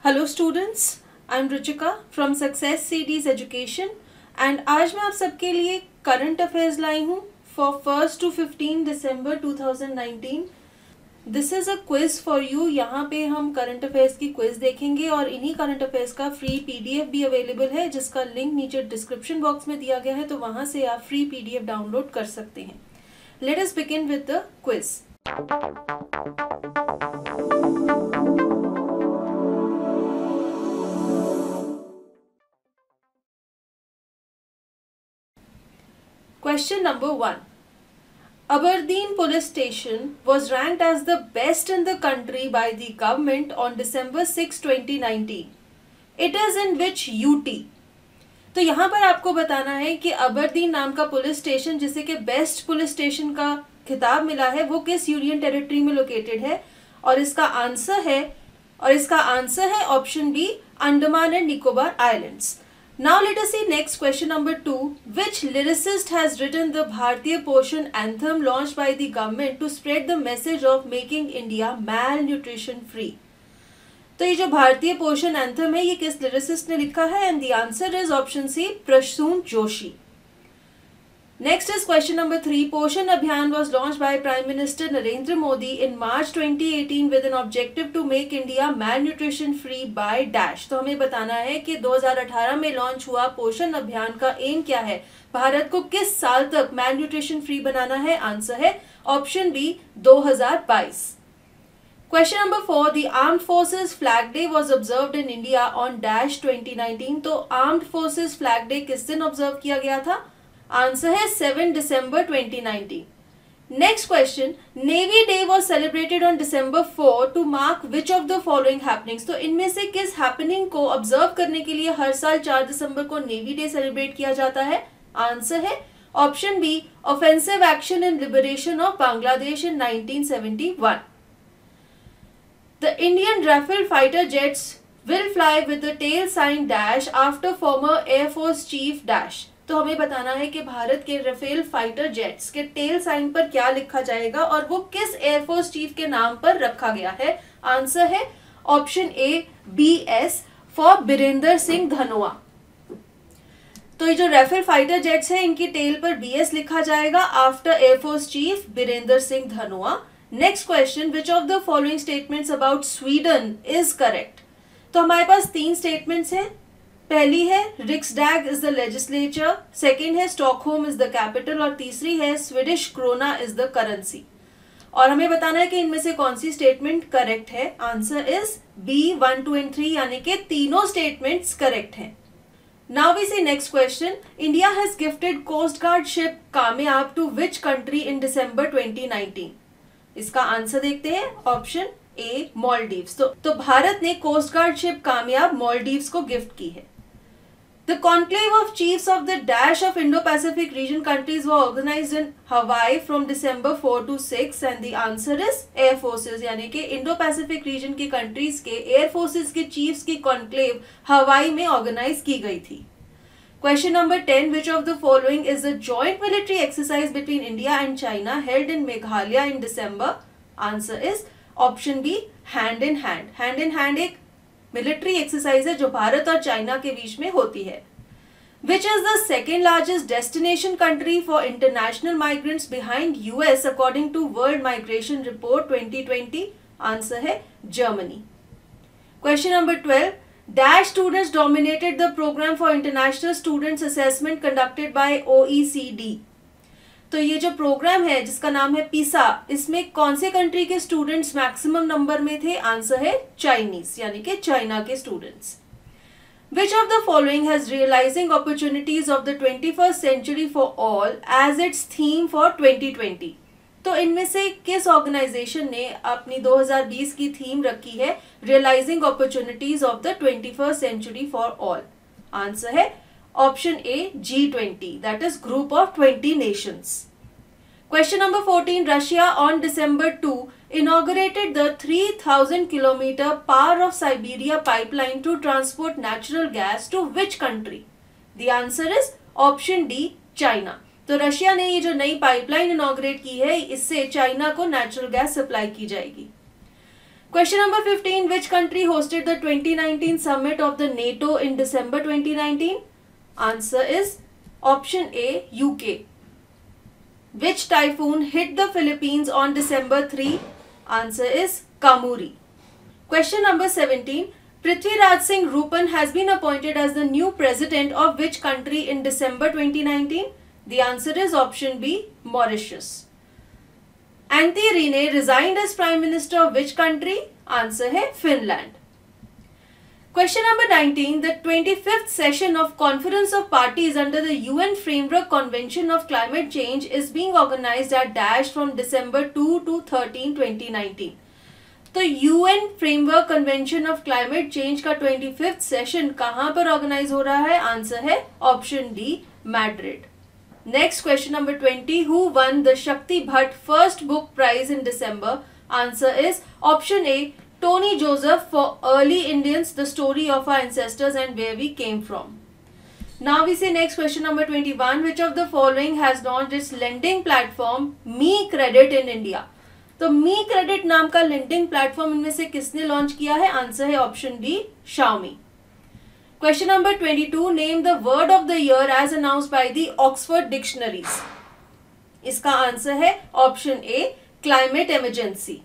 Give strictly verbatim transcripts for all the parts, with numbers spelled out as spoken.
Hello students, I am Ruchika from success CDs education and आज मैं आप सबके लिए करंट अफेयर्स लाई हूँ for first to fifteen December two thousand nineteen. This is a quiz for you. यहाँ पे हम करंट अफेयर्स की क्विज देखेंगे और इन्हीं करंट अफेयर्स का फ्री पीडीएफ भी अवेलेबल है, जिसका लिंक नीचे डिस्क्रिप्शन बॉक्स में दिया गया है, तो वहाँ से आप फ्री पीडीएफ डाउनलोड कर सकते हैं। Let us begin with the quiz. Question number one. Aberdeen Police Station was ranked as the best in the country by the government on December sixth, twenty nineteen. It is in which U T? तो यहाँ पर आपको बताना है कि Aberdeen नाम का police station, जिसे कि बेस्ट पुलिस स्टेशन का खिताब मिला है, वो किस यूनियन टेरिटरी में लोकेटेड है। और इसका आंसर है और इसका आंसर है option B, Andaman and Nicobar islands. Now let us see next question number two. Which lyricist has written the Bharatiya Poshan Anthem launched by the government to spread the message of making India malnutrition-free? तो ये जो भारतीय पोषण anthem है, ये किस lyricist ने लिखा है? And the answer is option C, Prasoon Joshi. Next is question number three. Poshan Abhiyan was launched by Prime Minister Narendra Modi in March twenty eighteen with an objective to make India malnutrition free by dash. तो हमें बताना है कि दो हज़ार अठारह में launch हुआ पोषण अभियान का एम क्या है, भारत को किस साल तक malnutrition free बनाना है। आंसर है ऑप्शन बी, दो हज़ार बाईस। Question number four. The Armed Forces Flag Day was observed in India on dash twenty nineteen. तो Armed Forces Flag Day किस दिन ऑब्जर्व किया गया था? आंसर है seven December twenty nineteen. Next question, navy day was celebrated on December four to mark which of the following happenings. तो इनमें से किस हैपनिंग को ऑब्जर्व करने के लिए हर साल चार दिसंबर को नेवी डे सेलिब्रेट किया जाता है? आंसर है option B, offensive action in liberation of Bangladesh in nineteen seventy one. The Indian Rafale fighter jets will fly with the tail sign dash after former air force chief dash. तो हमें बताना है कि भारत के राफेल फाइटर जेट्स के tail sign पर क्या लिखा जाएगा और वो किस एयरफोर्स चीफ के नाम पर रखा गया है। आंसर है option A, B S for Birendra Singh Dhanoa. तो ये जो राफेल फाइटर जेट्स है, इनकी टेल पर बी एस लिखा जाएगा after air force chief Birendra Singh Dhanoa. Next question, which of the following statements about Sweden is correct. तो हमारे पास तीन स्टेटमेंट्स हैं। पहली है Riksdag is the legislature, second है स्टॉकहोम इज द कैपिटल और तीसरी है Swedish krona is the currency. और हमें बताना है कि इनमें से कौन सी स्टेटमेंट करेक्ट है। Answer is B, one two and three, यानी कि तीनों स्टेटमेंट्स करेक्ट हैं। Now we see next question, India has gifted coast guard ship Kamyab to which country in December twenty nineteen. इसका आंसर देखते हैं, ऑप्शन ए, मालदीव्स। तो, तो भारत ने कोस्ट गार्ड शिप कामयाब मालदीव्स को गिफ्ट की है। The conclave of chiefs of the dash of Indo-Pacific region countries were organized in Hawaii from December four to six and the answer is Air Forces, यानी कि Indo-Pacific region की countries के Air Forces के chiefs की conclave हवाई में organize की गई थी। Question number ten, which of the following is a joint military exercise between India and China held in Meghalaya in December? Answer is option B, hand in hand. Hand in hand एक military exercise है जो भारत और China के बीच में होती है। Which is the second largest destination country for international migrants behind US according to world migration report twenty twenty? Answer है Germany. Question number twelve, dash students dominated the programme for international students assessment conducted by OECD. तो ये जो programme है जिसका नाम है पीसा, इसमें कौन से कंट्री के स्टूडेंट्स मैक्सिमम नंबर में थे? आंसर है चाइनीज, यानी कि चाइना के students. Which of the following has realising opportunities of the twenty first century for all as its theme for twenty twenty? तो इनमें से किस ऑर्गेनाइजेशन ने अपनी दो हज़ार बीस की थीम रखी है realising opportunities of the twenty first century for all? Answer है option A, G twenty, that is group of twenty nations. Question number fourteen, Russia on December second inaugurated the three thousand kilometer Power of Siberia pipeline to transport natural gas to which country? The answer is option D, China. तो Russia ने ये जो नई pipeline inaugurate की है, इससे China को natural gas supply की जाएगी। Question number fifteen. Which country hosted the twenty nineteen summit of the NATO in December twenty nineteen? Answer is option A, U K. Which typhoon hit the Philippines on December third? Answer is Kamuri. Question number seventeen. Prithviraj Singh Rupan has been appointed as the new president of which country in December twenty nineteen? The answer is option B, Mauritius. Antti Rinne resigned as Prime Minister of which country? Answer है Finland. Question number nineteen. The twenty-fifth session of Conference of Parties under the U N Framework Convention of Climate Change is being organized at Dash from December second to thirteenth twenty nineteen. तो U N Framework Convention of Climate Change का twenty-fifth session कहाँ पर organize हो रहा है? Answer है option D, Madrid. Next question number twenty. Who won the Shakti Bhatt First Book Prize in December? Answer is option A, Tony Joseph for Early Indians, the Story of Our Ancestors and Where We Came From. Now we see next question number twenty-one. Which of the following has launched its lending platform Me Credit in India? तो Me Credit नाम का lending platform इनमें से किसने launch किया है? Answer है option D, Xiaomi. Question number twenty-two. Name the word of the year as announced by the Oxford Dictionaries. इसका आंसर है option A, climate emergency.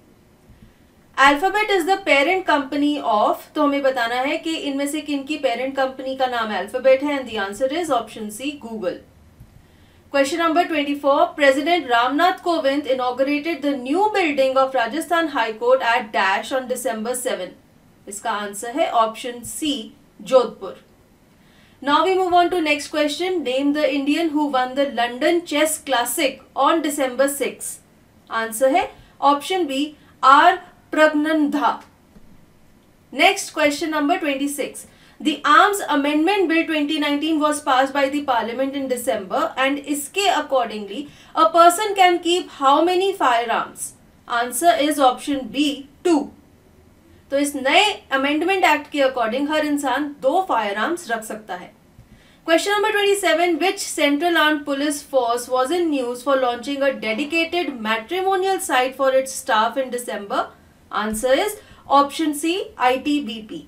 Alphabet is the parent company of, तो हमें बताना है कि इनमें से किन की पेरेंट कंपनी का नाम अल्फाबेट है, and the answer is option C, Google. Question number twenty-four. President Ramnath Kovind inaugurated the new building of Rajasthan high court at dash on December seventh. इसका आंसर है option C, Jodhpur. Now we move on to next question. Name the Indian who won the London Chess Classic on December sixth. Answer है option B, R. Pragnandha. Next question number twenty-six. The Arms Amendment Bill twenty nineteen was passed by the Parliament in December and इसके accordingly a person can keep how many firearms? Answer is option B, two. तो इस नए amendment act के according हर इंसान दो firearms रख सकता है. Question number twenty-seven. Which central armed police force was in news for launching a dedicated matrimonial site for its staff in December? Answer is option C, I T B P.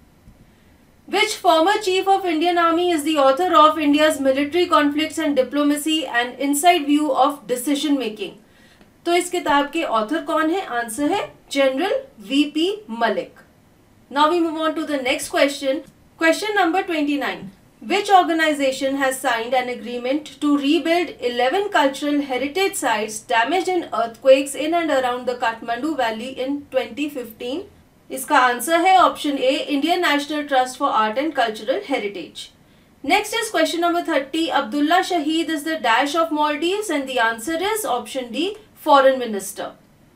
Which former chief of Indian Army is the author of India's Military Conflicts and Diplomacy and Inside View of Decision Making? तो इस किताब के author कौन है? Answer है general V P Malik. Now we move on to the next question. Question number twenty-nine. Which organization has signed an agreement to rebuild eleven cultural heritage sites damaged in earthquakes in and around the Kathmandu Valley in twenty fifteen? इसका answer है option A, Indian national trust for art and cultural heritage. Next is question number thirty. Abdullah Shahid is the dash of Maldives and the answer is option D, Foreign Minister.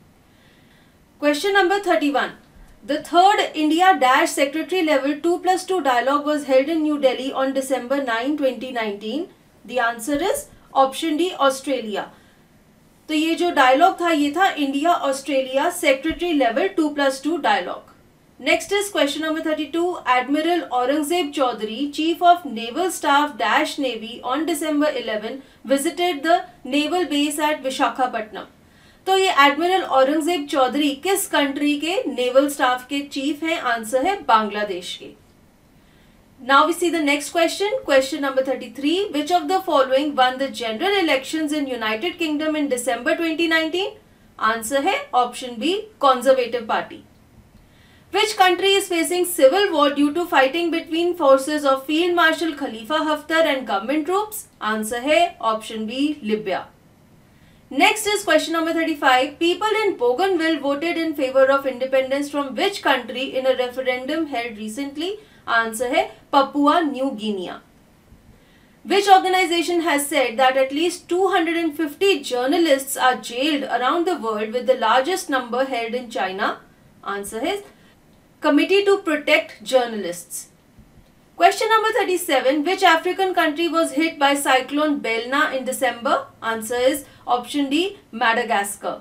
Question number thirty-one. The third India Dash Secretary Level two plus two dialogue was held in New Delhi on December ninth twenty nineteen. The answer is option D, Australia. तो ये जो dialogue था ये था India Australia secretary level two plus two dialogue. Next is question number thirty-two. Admiral Aurangzeb Chaudhary, Chief of Naval Staff Dash Navy on December eleventh visited the naval base at Visakhapatnam. तो ये admiral Aurangzeb Chaudhary किस country के naval staff के chief हैं? Answer है बांग्लादेश के. Now we see the next question. Question number thirty-three. Which of the following won the general elections in United Kingdom in December twenty nineteen? Answer है option B, Conservative Party. Which country is facing civil war due to fighting between forces of Field Marshal Khalifa Haftar and government troops? Answer है option B, Libya. Next is question number thirty-five. People in Bougainville voted in favor of independence from which country in a referendum held recently? Answer है Papua New Guinea. Which organization has said that at least two hundred fifty journalists are jailed around the world with the largest number held in China? Answer is Committee to Protect Journalists. Question number thirty-seven. Which African country was hit by cyclone Belna in December? Answer is option D, Madagascar.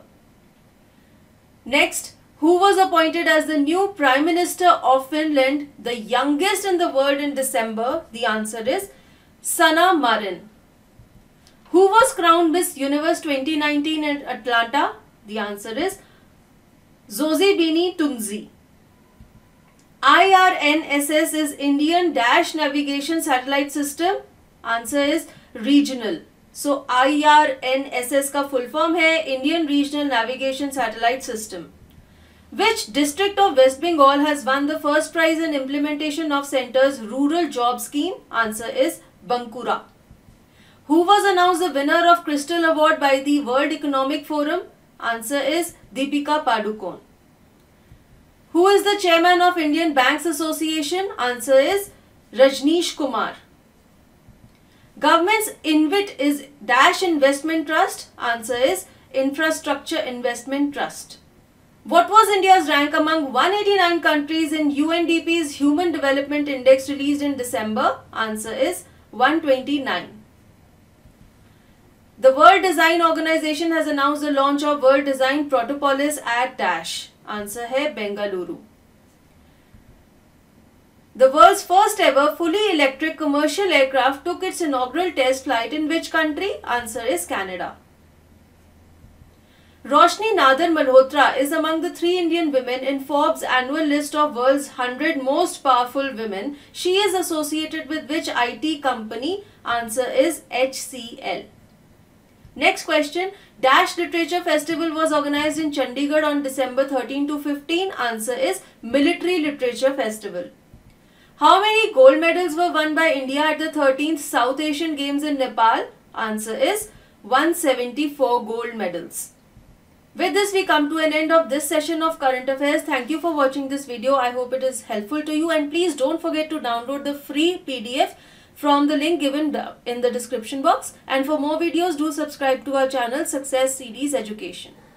Next, who was appointed as the new Prime Minister of Finland, the youngest in the world in December? The answer is Sanna Marin. Who was crowned Miss Universe twenty nineteen in Atlanta? The answer is Zozibini Tunzi. I R N S S is Indian Dash Navigation Satellite System. Answer is regional. So I R N S S का full form है Indian Regional Navigation Satellite System. Which district of West Bengal has won the first prize in implementation of Centre's Rural Job Scheme? Answer is Bankura. Who was announced the winner of Crystal Award by the World Economic Forum? Answer is Deepika Padukone. Who is the chairman of Indian Banks Association? Answer is Rajneesh Kumar. Government's InvIT is Dash Investment Trust. Answer is Infrastructure Investment Trust. What was India's rank among one hundred eighty-nine countries in U N D P's Human Development Index released in December? Answer is one hundred twenty-nine. The World Design Organization has announced the launch of World Design Protopolis at Dash. Answer है Bengaluru. The world's first ever fully electric commercial aircraft took its inaugural test flight in which country? Answer is Canada. Roshni Nadar Malhotra is among the three Indian women in Forbes' annual list of world's one hundred most powerful women. She is associated with which I T company? Answer is H C L. Next question. Dash Literature Festival was organized in Chandigarh on December thirteenth to fifteenth. Answer is Military Literature Festival. How many gold medals were won by India at the thirteenth South Asian Games in Nepal? Answer is one hundred seventy-four gold medals. With this, we come to an end of this session of Current Affairs. Thank you for watching this video. I hope it is helpful to you, and please don't forget to download the free P D F from the link given in the description box. And for more videos, do subscribe to our channel Success C Ds Education.